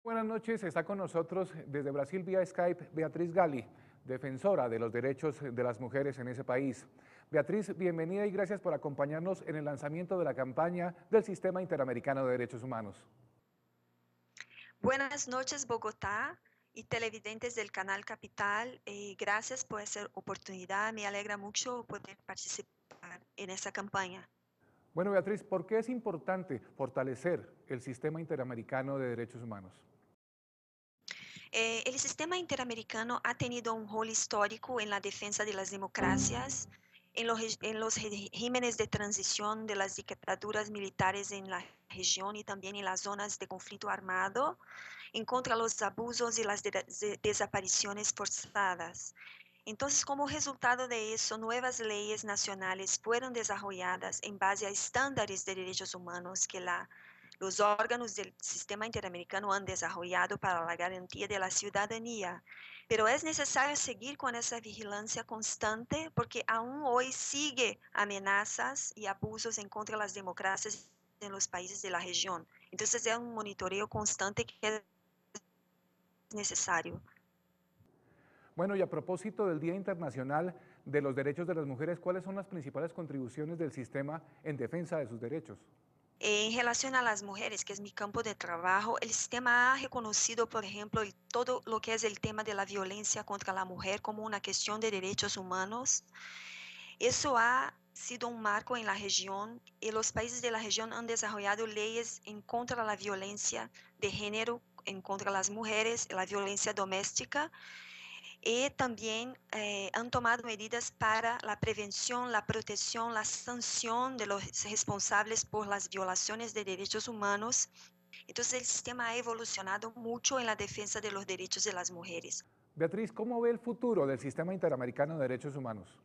Buenas noches, está con nosotros desde Brasil vía Skype Beatriz Gali, defensora de los derechos de las mujeres en ese país. Beatriz, bienvenida y gracias por acompañarnos en el lanzamiento de la campaña del Sistema Interamericano de Derechos Humanos. Buenas noches, Bogotá y televidentes del canal Capital. Gracias por esa oportunidad. Me alegra mucho poder participar en esta campaña. Bueno, Beatriz, ¿por qué es importante fortalecer el Sistema Interamericano de Derechos Humanos? El sistema interamericano ha tenido un rol histórico en la defensa de las democracias, en los regímenes de transición de las dictaduras militares en la región y también en las zonas de conflicto armado, en contra de los abusos y las desapariciones forzadas. Entonces, como resultado de eso, nuevas leyes nacionales fueron desarrolladas en base a estándares de derechos humanos que los órganos del sistema interamericano han desarrollado para la garantía de la ciudadanía. Pero es necesario seguir con esa vigilancia constante porque aún hoy sigue amenazas y abusos en contra de las democracias en los países de la región. Entonces, es un monitoreo constante que es necesario. Bueno, y a propósito del Día Internacional de los Derechos de las Mujeres, ¿cuáles son las principales contribuciones del sistema en defensa de sus derechos? En relación a las mujeres, que es mi campo de trabajo, el sistema ha reconocido, por ejemplo, todo lo que es el tema de la violencia contra la mujer como una cuestión de derechos humanos. Eso ha sido un marco en la región y los países de la región han desarrollado leyes en contra de la violencia de género, en contra de las mujeres, la violencia doméstica. Y también han tomado medidas para la prevención, la protección, la sanción de los responsables por las violaciones de derechos humanos. Entonces el sistema ha evolucionado mucho en la defensa de los derechos de las mujeres. Beatriz, ¿cómo ve el futuro del Sistema Interamericano de Derechos Humanos?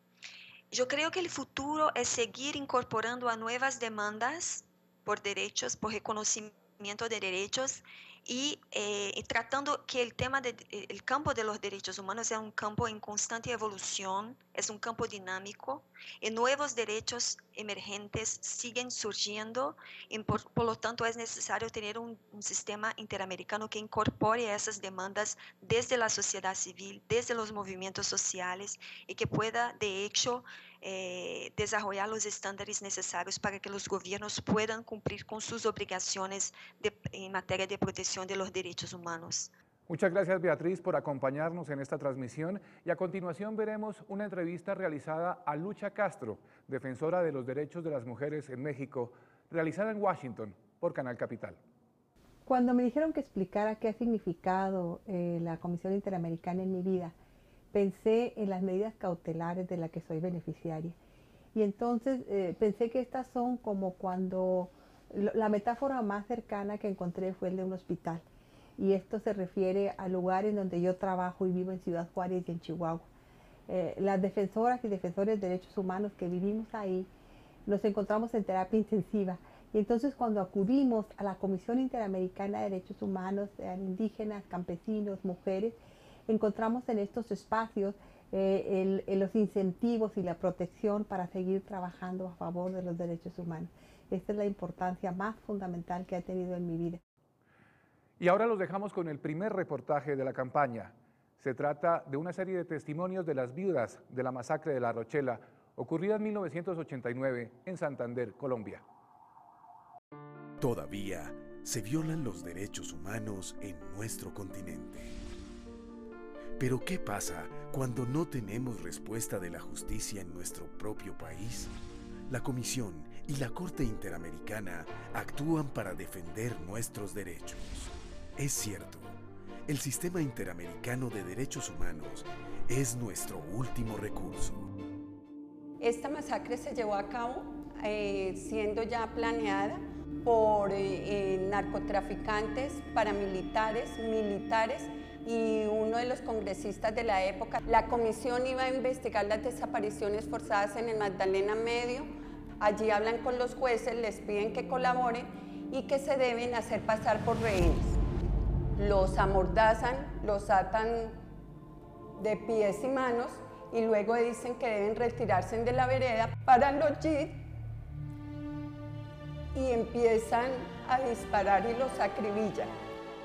Yo creo que el futuro es seguir incorporando a nuevas demandas por derechos, por reconocimiento de derechos y tratando que el tema el campo de los derechos humanos es un campo en constante evolución, es un campo dinámico y nuevos derechos emergentes siguen surgiendo y por lo tanto es necesario tener un sistema interamericano que incorpore esas demandas desde la sociedad civil, desde los movimientos sociales y que pueda de hecho desarrollar los estándares necesarios para que los gobiernos puedan cumplir con sus obligaciones en materia de protección de los derechos humanos. Muchas gracias, Beatriz, por acompañarnos en esta transmisión y a continuación veremos una entrevista realizada a Lucha Castro, defensora de los derechos de las mujeres en México, realizada en Washington por Canal Capital. Cuando me dijeron que explicara qué ha significado la Comisión Interamericana en mi vida, pensé en las medidas cautelares de las que soy beneficiaria. Y entonces pensé que estas son como cuando la metáfora más cercana que encontré fue el de un hospital. Y esto se refiere a lugares donde yo trabajo y vivo en Ciudad Juárez y en Chihuahua. Las defensoras y defensores de derechos humanos que vivimos ahí nos encontramos en terapia intensiva. Y entonces cuando acudimos a la Comisión Interamericana de Derechos Humanos, sean indígenas, campesinos, mujeres, encontramos en estos espacios los incentivos y la protección para seguir trabajando a favor de los derechos humanos. Esta es la importancia más fundamental que ha tenido en mi vida. Y ahora los dejamos con el primer reportaje de la campaña. Se trata de una serie de testimonios de las viudas de la masacre de La Rochela, ocurrida en 1989 en Santander, Colombia. Todavía se violan los derechos humanos en nuestro continente. Pero ¿qué pasa cuando no tenemos respuesta de la justicia en nuestro propio país? La Comisión y la Corte Interamericana actúan para defender nuestros derechos. Es cierto, el Sistema Interamericano de Derechos Humanos es nuestro último recurso. Esta masacre se llevó a cabo siendo ya planeada por narcotraficantes, paramilitares, militares y uno de los congresistas de la época. La comisión iba a investigar las desapariciones forzadas en el Magdalena Medio. Allí hablan con los jueces, les piden que colaboren y que se deben hacer pasar por rehenes. Los amordazan, los atan de pies y manos y luego dicen que deben retirarse de la vereda, paran los jeeps y empiezan a disparar y los acribillan.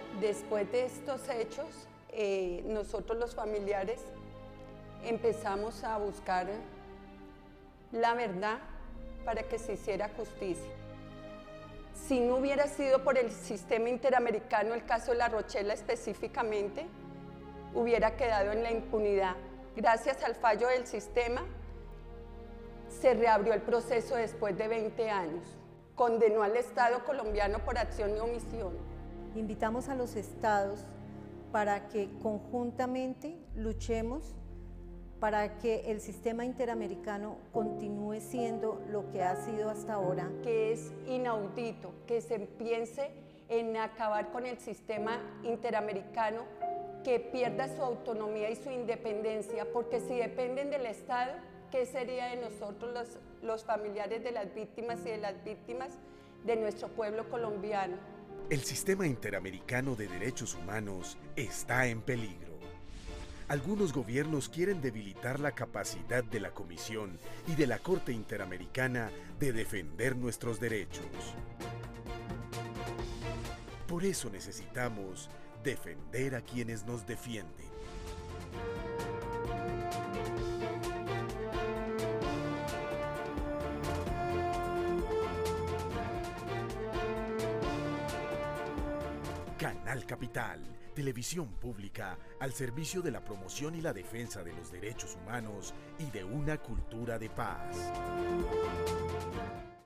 Después de estos hechos, nosotros los familiares empezamos a buscar la verdad para que se hiciera justicia. Si no hubiera sido por el sistema interamericano, el caso de La Rochela específicamente, hubiera quedado en la impunidad. Gracias al fallo del sistema, se reabrió el proceso después de 20 años. Condenó al Estado colombiano por acción y omisión. Invitamos a los estados para que conjuntamente luchemos para que el sistema interamericano continúe siendo lo que ha sido hasta ahora. Que es inaudito que se piense en acabar con el sistema interamericano, que pierda su autonomía y su independencia, porque si dependen del Estado, ¿qué sería de nosotros los familiares de las víctimas y de las víctimas de nuestro pueblo colombiano? El sistema interamericano de derechos humanos está en peligro. Algunos gobiernos quieren debilitar la capacidad de la Comisión y de la Corte Interamericana de defender nuestros derechos. Por eso necesitamos defender a quienes nos defienden. Canal Capital, televisión pública al servicio de la promoción y la defensa de los derechos humanos y de una cultura de paz.